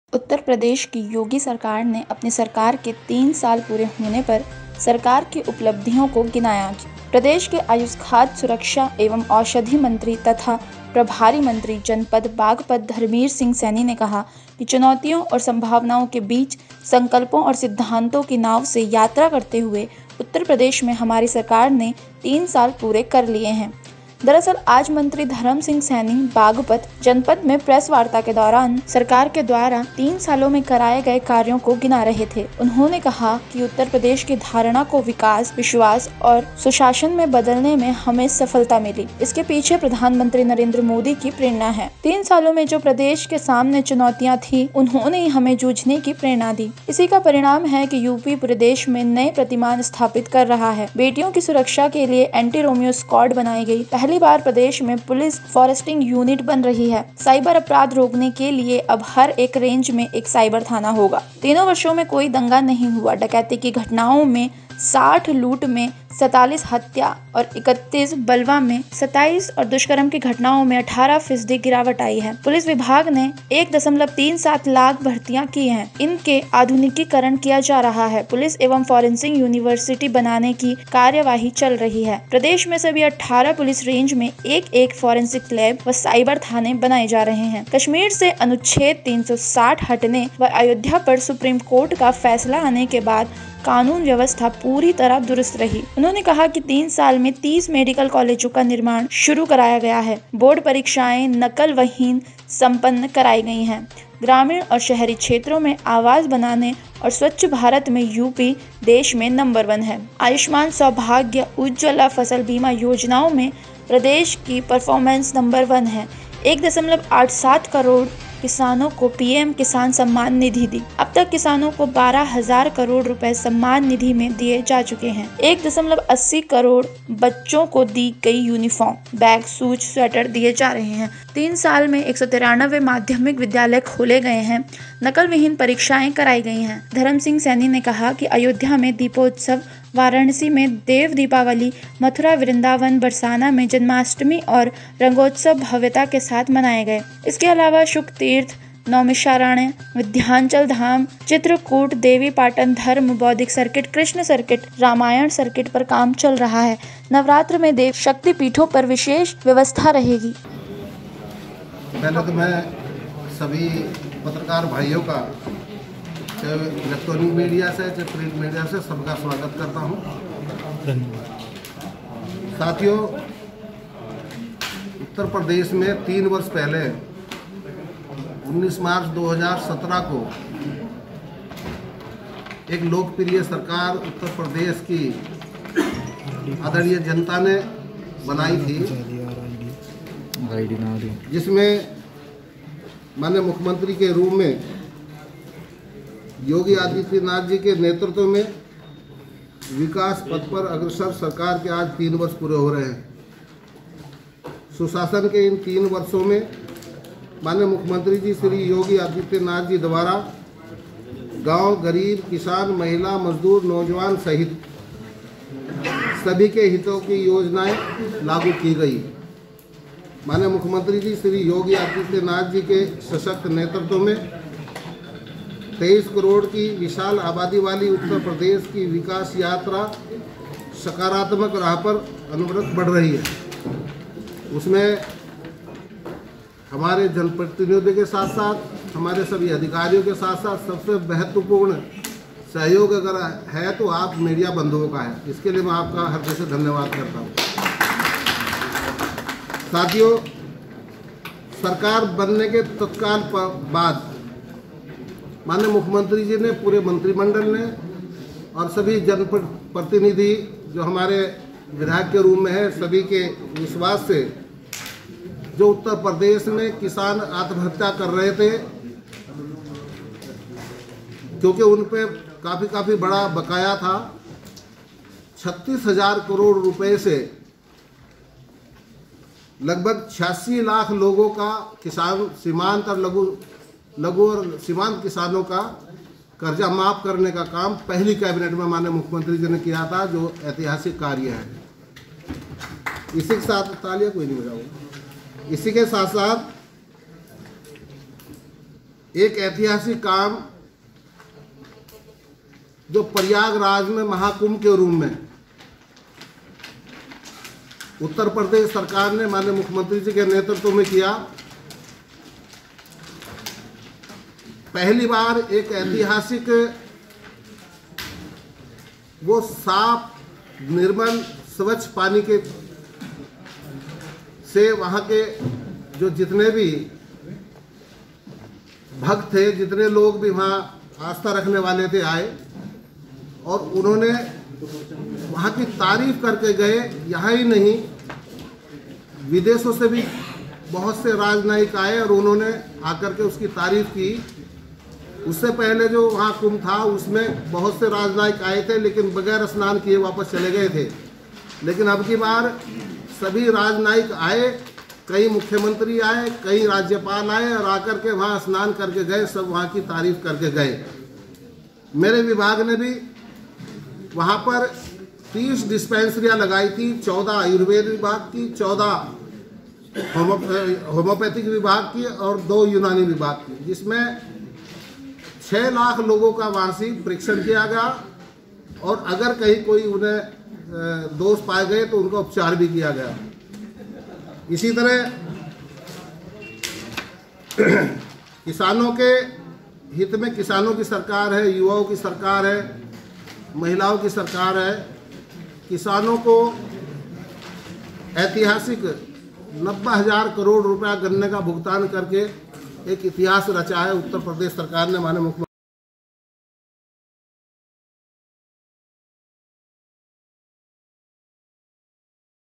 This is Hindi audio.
उत्तर प्रदेश की योगी सरकार ने अपनी सरकार के 3 साल पूरे होने पर सरकार की उपलब्धियों को गिनाया। प्रदेश के आयुष खाद्य सुरक्षा एवं औषधि मंत्री तथा प्रभारी मंत्री जनपद बागपत धर्मवीर सिंह सैनी ने कहा कि चुनौतियों और संभावनाओं के बीच संकल्पों और सिद्धांतों की नाव से यात्रा करते हुए उत्तर प्रदेश में हमारी सरकार ने 3 साल पूरे कर लिए हैं। दरअसल आज मंत्री धर्म सिंह सैनी बागपत जनपद में प्रेस वार्ता के दौरान सरकार के द्वारा 3 सालों में कराए गए कार्यों को गिना रहे थे। उन्होंने कहा कि उत्तर प्रदेश की धारणा को विकास, विश्वास और सुशासन में बदलने में हमें सफलता मिली। इसके पीछे प्रधानमंत्री नरेंद्र मोदी की प्रेरणा है। 3 सालों में जो प्रदेश के सामने चुनौतियां थी, उन्होंने हमें जूझने की प्रेरणा दी। इसी का परिणाम है कि यूपी पूरे देश में नए प्रतिमान स्थापित कर रहा है। बेटियों की सुरक्षा के लिए एंटी रोमियो स्क्वाड बनाई गई। पहली बार प्रदेश में पुलिस फॉरेस्टिंग यूनिट बन रही है। साइबर अपराध रोकने के लिए अब हर एक रेंज में एक साइबर थाना होगा। तीनों वर्षों में कोई दंगा नहीं हुआ। डकैती की घटनाओं में 60, लूट में 47, हत्या और 31, बलवा में 27 और दुष्कर्म की घटनाओं में 18% गिरावट आई है। पुलिस विभाग ने 1.37 लाख भर्तियां की हैं। इनके आधुनिकीकरण किया जा रहा है। पुलिस एवं फॉरेंसिक यूनिवर्सिटी बनाने की कार्यवाही चल रही है। प्रदेश में सभी 18 पुलिस रेंज में एक फॉरेंसिक लैब व साइबर थाने बनाए जा रहे हैं। कश्मीर से अनुच्छेद 360 हटने व अयोध्या पर सुप्रीम कोर्ट का फैसला आने के बाद कानून व्यवस्था पूरी तरह दुरुस्त रही। उन्होंने कहा कि 3 साल में 30 मेडिकल कॉलेजों का निर्माण शुरू कराया गया है। बोर्ड परीक्षाएं नकल वहीन संपन्न कराई गई हैं। ग्रामीण और शहरी क्षेत्रों में आवास बनाने और स्वच्छ भारत में यूपी देश में नंबर 1 है। आयुष्मान सौभाग्य उज्ज्वला फसल बीमा योजनाओं में प्रदेश की परफॉर्मेंस नंबर 1 है। 1.87 करोड़ किसानों को पीएम किसान सम्मान निधि दी। अब तक किसानों को 12,000 करोड़ रुपए सम्मान निधि में दिए जा चुके हैं। 1.80 करोड़ बच्चों को दी गई यूनिफॉर्म, बैग, शूज, स्वेटर दिए जा रहे हैं। 3 साल में 193 माध्यमिक विद्यालय खोले गए हैं। नकल विहीन परीक्षाएं कराई गई हैं। धर्म सिंह सैनी ने कहा कि अयोध्या में दीपोत्सव, वाराणसी में देव दीपावली, मथुरा, वृंदावन, बरसाना में जन्माष्टमी और रंगोत्सव भव्यता के साथ मनाए गए। इसके अलावा शुक तीर्थ, नौमिषारण्य, विंध्याचल धाम, चित्रकूट, देवी पाटन, धर्म, बौद्धिक circuit, Krishna circuit, Ramayana circuit पर काम चल रहा है। नवरात्र में देव शक्ति पीठों पर विशेष व्यवस्था रहेगी। पहले तो मैं सभी पत्रकार भाइयों का इलेक्ट्रॉनिक मीडिया से, प्रिंट मीडिया से सबका स्वागत करता हूं। धन्यवाद। साथियों, उत्तर प्रदेश में 3 वर्ष पहले 19 मार्च 2017 को एक लोकप्रिय सरकार उत्तर प्रदेश की आदरणीय जनता ने बनाई थी, जिसमें माननीय मुख्यमंत्री के रूप में योगी आदित्यनाथ जी के नेतृत्व में विकास पथ पर अग्रसर सरकार के आज 3 वर्ष पूरे हो रहे हैं। सुशासन के इन 3 वर्षों में माननीय मुख्यमंत्री जी श्री योगी आदित्यनाथ जी द्वारा गांव, गरीब, किसान, महिला, मजदूर, नौजवान सहित सभी के हितों की योजनाएं लागू की गई। माननीय मुख्यमंत्री जी श्री योगी आदित्यनाथ जी के सशक्त नेतृत्व में 23 करोड़ की विशाल आबादी वाली उत्तर प्रदेश की विकास यात्रा सकारात्मक राह पर अनवरत बढ़ रही है। उसमें हमारे जनप्रतिनिधियों के साथ साथ हमारे सभी अधिकारियों के साथ साथ सबसे महत्वपूर्ण सहयोग अगर है तो आप मीडिया बंधुओं का है। इसके लिए मैं आपका हृदय से धन्यवाद करता हूँ। साथियों, सरकार बनने के तत्काल बाद माननीय मुख्यमंत्री जी ने, पूरे मंत्रिमंडल ने और सभी जनप्रतिनिधि जो हमारे विधायक के रूप में है, सभी के विश्वास से जो उत्तर प्रदेश में किसान आत्महत्या कर रहे थे, क्योंकि उन पे काफ़ी बड़ा बकाया था, 36,000 करोड़ रुपए से लगभग 86 लाख लोगों का किसान, सीमांत और लघु और सीमांत किसानों का कर्जा माफ करने का काम पहली कैबिनेट में माननीय मुख्यमंत्री जी ने किया था, जो ऐतिहासिक कार्य है। इसी के साथ तालियां कोई नहीं बजाऊंगा। इसी के साथ साथ एक ऐतिहासिक काम जो प्रयागराज में महाकुंभ के रूप में उत्तर प्रदेश सरकार ने माननीय मुख्यमंत्री जी के नेतृत्व में किया। पहली बार एक ऐतिहासिक वो साफ निर्मल स्वच्छ पानी के से वहाँ के जो जितने भी भक्त थे, जितने लोग भी वहाँ आस्था रखने वाले थे, आए और उन्होंने वहाँ की तारीफ करके गए। यहाँ ही नहीं, विदेशों से भी बहुत से राजनयिक आए और उन्होंने आकर के उसकी तारीफ की। उससे पहले जो वहाँ कुंभ था उसमें बहुत से राजनयिक आए थे, लेकिन बगैर स्नान किए वापस चले गए थे। लेकिन अब की बार सभी राजनयिक आए, कई मुख्यमंत्री आए, कई राज्यपाल आए और आकर के वहाँ स्नान करके गए, सब वहाँ की तारीफ करके गए। मेरे विभाग ने भी वहाँ पर 30 डिस्पेंसरियाँ लगाई थी, 14 आयुर्वेद विभाग की, 14 होम्योपैथिक विभाग की और 2 यूनानी विभाग की, जिसमें 6 लाख लोगों का वार्षिक परीक्षण किया गया और अगर कहीं कोई उन्हें दोष पाए गए तो उनका उपचार भी किया गया। इसी तरह किसानों के हित में किसानों की सरकार है, युवाओं की सरकार है, महिलाओं की सरकार है। किसानों को ऐतिहासिक 90,000 करोड़ रुपया गन्ने का भुगतान करके एक इतिहास रचा है उत्तर प्रदेश सरकार ने, माननीय मुख्यमंत्री